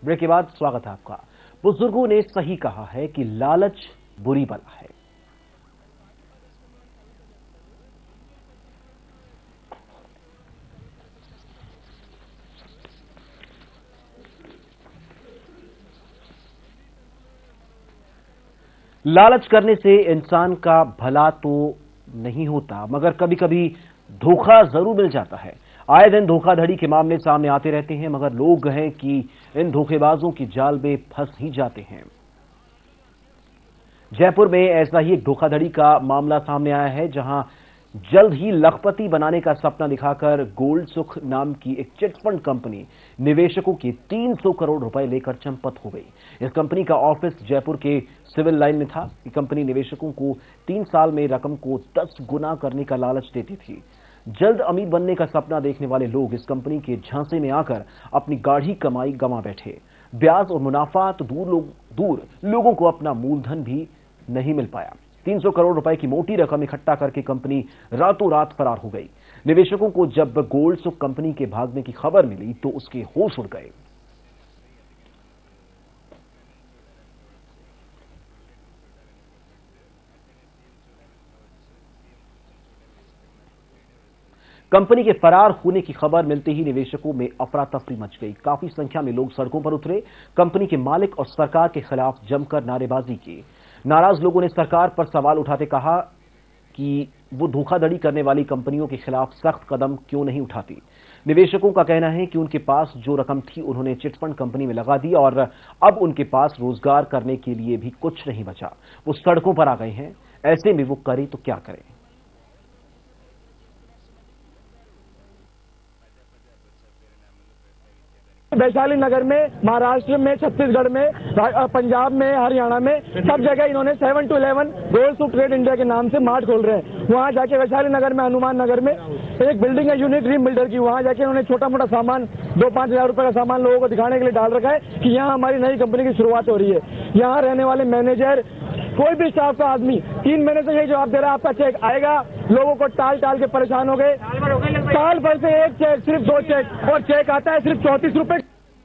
Break के बाद स्वागत है आपका। बुजुर्गों ने सही कहा है कि लालच बुरी बला है। लालच करने से इंसान का भला तो नहीं होता, मगर कभी कभी धोखा जरूर मिल जाता है। आए दिन धोखाधड़ी के मामले सामने आते रहते हैं, मगर लोग हैं कि इन धोखेबाजों की जाल में फंस ही जाते हैं। जयपुर में ऐसा ही एक धोखाधड़ी का मामला सामने आया है, जहां जल्द ही लखपति बनाने का सपना दिखाकर गोल्ड सुख नाम की एक चिटफंड कंपनी निवेशकों के 300 करोड़ रुपए लेकर चंपत हो गई। इस कंपनी का ऑफिस जयपुर के सिविल लाइन में था। ये कंपनी निवेशकों को 3 साल में रकम को 10 गुना करने का लालच देती थी। जल्द अमीर बनने का सपना देखने वाले लोग इस कंपनी के झांसे में आकर अपनी गाढ़ी कमाई गंवा बैठे। ब्याज और मुनाफा तो दूर लोगों को अपना मूलधन भी नहीं मिल पाया। 300 करोड़ रुपए की मोटी रकम इकट्ठा करके कंपनी रातों रात फरार हो गई। निवेशकों को जब गोल्ड सुख कंपनी के भागने की खबर मिली तो उसके होश उड़ गए। कंपनी के फरार होने की खबर मिलते ही निवेशकों में अफरा तफरी मच गई। काफी संख्या में लोग सड़कों पर उतरे। कंपनी के मालिक और सरकार के खिलाफ जमकर नारेबाजी की। नाराज लोगों ने सरकार पर सवाल उठाते कहा कि वो धोखाधड़ी करने वाली कंपनियों के खिलाफ सख्त कदम क्यों नहीं उठाती। निवेशकों का कहना है कि उनके पास जो रकम थी उन्होंने चिटफंड कंपनी में लगा दी और अब उनके पास रोजगार करने के लिए भी कुछ नहीं बचा। वो सड़कों पर आ गए हैं। ऐसे में वो करे तो क्या करें। वैशाली नगर में, महाराष्ट्र में, छत्तीसगढ़ में, पंजाब में, हरियाणा में, सब जगह इन्होंने 7 to 11 Gold Sukh Trade India के नाम से मार्ट खोल रहे हैं। वहां जाके वैशाली नगर में, हनुमान नगर में एक बिल्डिंग है यूनिक ड्रीम बिल्डर की। वहां जाके उन्होंने छोटा मोटा सामान 2-5 हजार रुपए का सामान लोगों को दिखाने के लिए डाल रखा है कि यहाँ हमारी नई कंपनी की शुरुआत हो रही है। यहाँ रहने वाले मैनेजर, कोई भी स्टाफ का आदमी 3 महीने से यही जवाब दे रहा है आपका चेक आएगा। लोगों को टाल के परेशान हो गए। साल भर से एक चेक, सिर्फ 2 चेक, और चेक आता है सिर्फ 34 रुपए।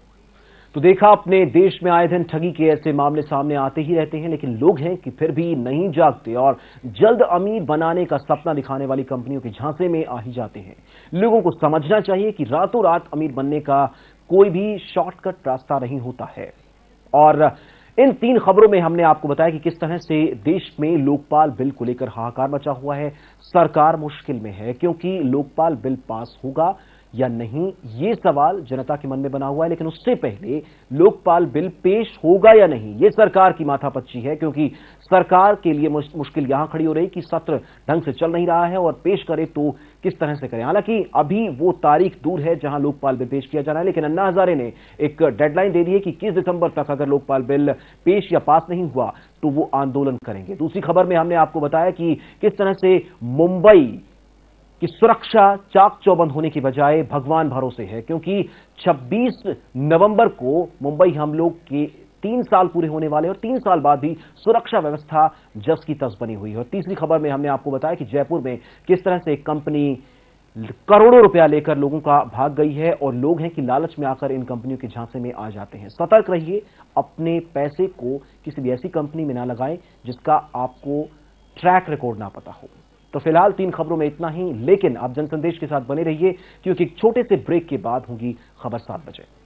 तो देखा, अपने देश में आए दिन ठगी के ऐसे मामले सामने आते ही रहते हैं, लेकिन लोग हैं कि फिर भी नहीं जागते और जल्द अमीर बनाने का सपना दिखाने वाली कंपनियों के झांसे में आ ही जाते हैं। लोगों को समझना चाहिए कि रातों रात अमीर बनने का कोई भी शॉर्टकट रास्ता नहीं होता है। और इन 3 खबरों में हमने आपको बताया कि किस तरह से देश में लोकपाल बिल को लेकर हाहाकार मचा हुआ है। सरकार मुश्किल में है क्योंकि लोकपाल बिल पास होगा या नहीं, ये सवाल जनता के मन में बना हुआ है। लेकिन उससे पहले लोकपाल बिल पेश होगा या नहीं, ये सरकार की माथापच्ची है, क्योंकि सरकार के लिए मुश्किल यहां खड़ी हो रही कि सत्र ढंग से चल नहीं रहा है और पेश करे तो किस तरह से करें। हालांकि अभी वो तारीख दूर है जहां लोकपाल बिल पेश किया जाना है, लेकिन अन्ना हजारे ने एक डेडलाइन दे दी है कि 21 दिसंबर तक अगर लोकपाल बिल पेश या पास नहीं हुआ तो वो आंदोलन करेंगे। दूसरी खबर में हमने आपको बताया कि किस तरह से मुंबई कि सुरक्षा चाक चौबंद होने की बजाय भगवान भरोसे है, क्योंकि 26 नवंबर को मुंबई हमलों के 3 साल पूरे होने वाले और 3 साल बाद भी सुरक्षा व्यवस्था जस की तस बनी हुई है। और तीसरी खबर में हमने आपको बताया कि जयपुर में किस तरह से एक कंपनी करोड़ों रुपया लेकर लोगों का भाग गई है और लोग हैं कि लालच में आकर इन कंपनियों के झांसे में आ जाते हैं। सतर्क रहिए, अपने पैसे को किसी भी ऐसी कंपनी में ना लगाएं जिसका आपको ट्रैक रिकॉर्ड ना पता हो। तो फिलहाल 3 खबरों में इतना ही, लेकिन आप जनसंदेश के साथ बने रहिए क्योंकि एक छोटे से ब्रेक के बाद होगी खबर 7 बजे।